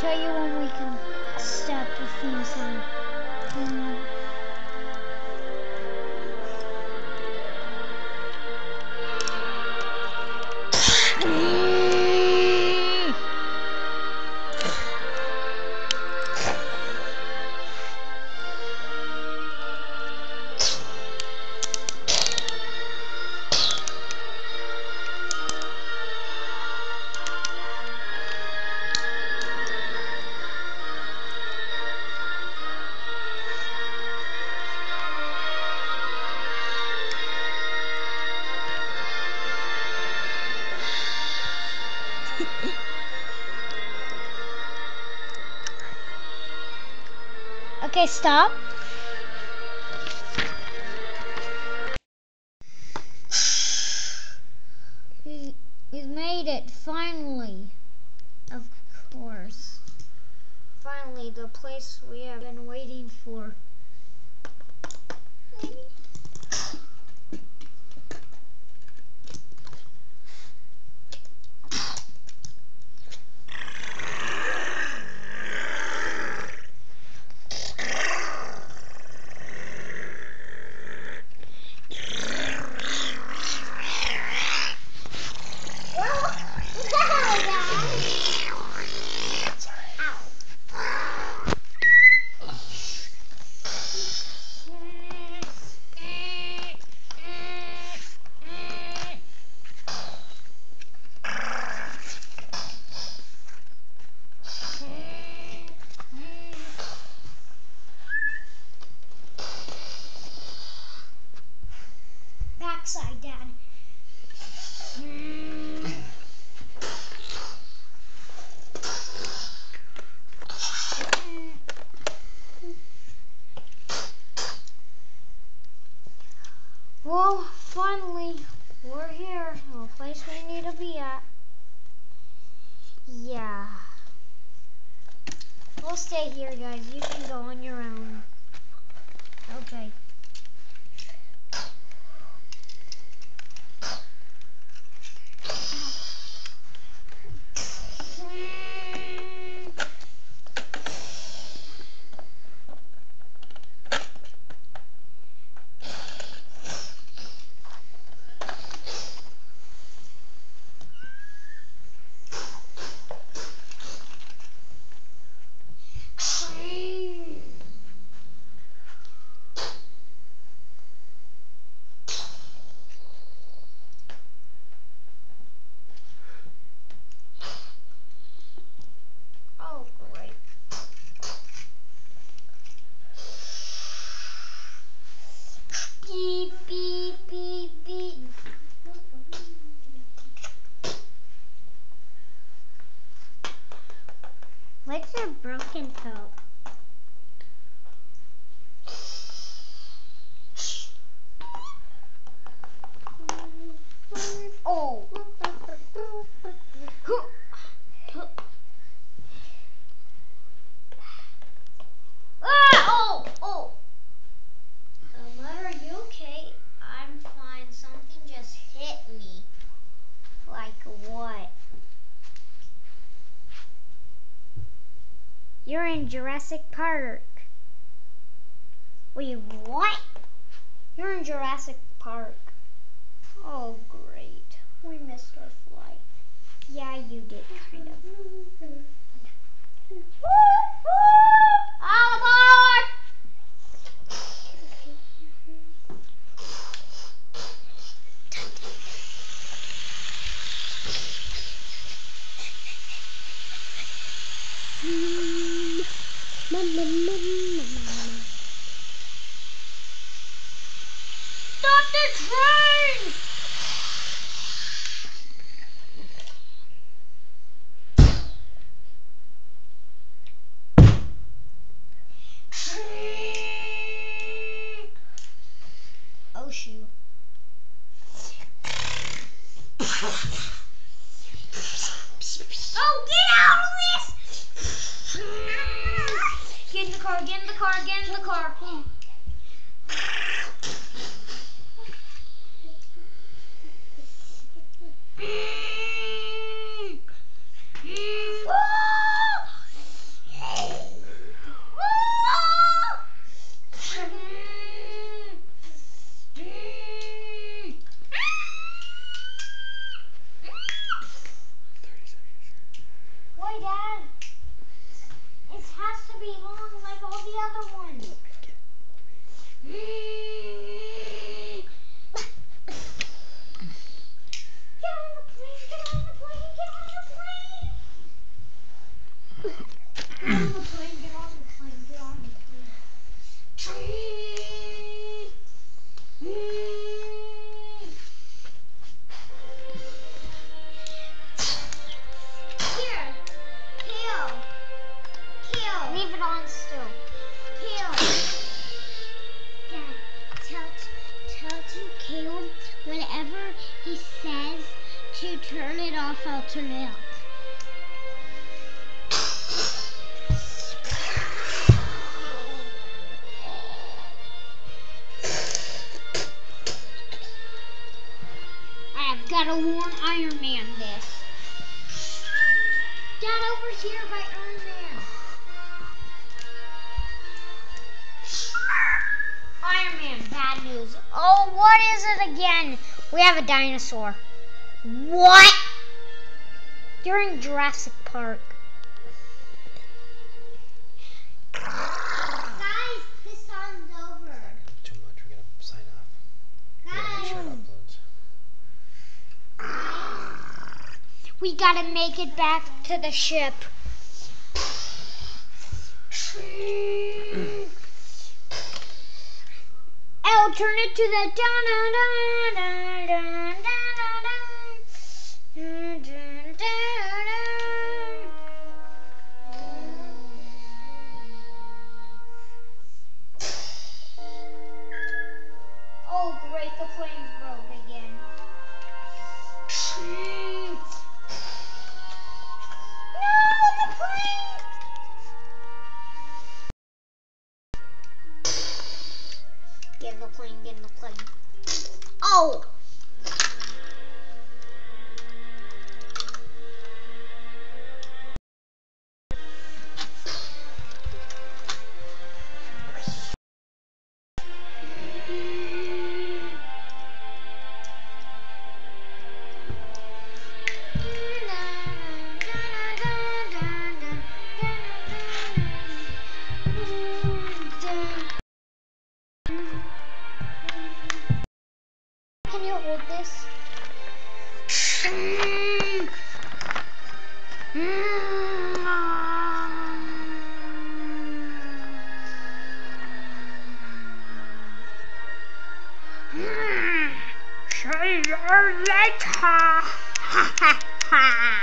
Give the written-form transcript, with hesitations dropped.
tell you when we can stop the theme song. Okay, stop. We've made it, finally. Of course. Finally, the place we have been waiting for. Backside, Dad. Well, finally, we're here. The place we need to be at. Yeah. We'll stay here, guys. You can go on your own. Okay. Legs are broken, though. Oh. Oh. Mother, are you okay? I'm fine. Something just hit me. Like what? You're in Jurassic Park. Wait, what? You're in Jurassic Park. Oh, great. We missed our flight. Yeah, you did, kind of. All aboard! Stop the train! Oh shoot. Oh, get out of this! Get in the car, get in the car, get in the car. Dad. It has to be long like all the other ones. Get on the plane, get on the plane, get on the plane. Get on the plane, get on the plane, get on the plane. Here, Kale. Kale. Leave it on still. Kale. Dad, tell to Caleb whenever he says to turn it off, I'll turn it off. I've got to warn Iron Man this. Dad, over here by Iron Man. Iron Man, bad news. Oh, what is it again? We have a dinosaur. What? During Jurassic Park. Guys, this song's over. Too much. We gotta sign off. We gotta make sure it uploads. We gotta make it back to the ship. I'll turn it to the Oh great, the plane's broke again. No, the plane! Get in the plane, get in the plane. Oh! Can you hold this? See you later.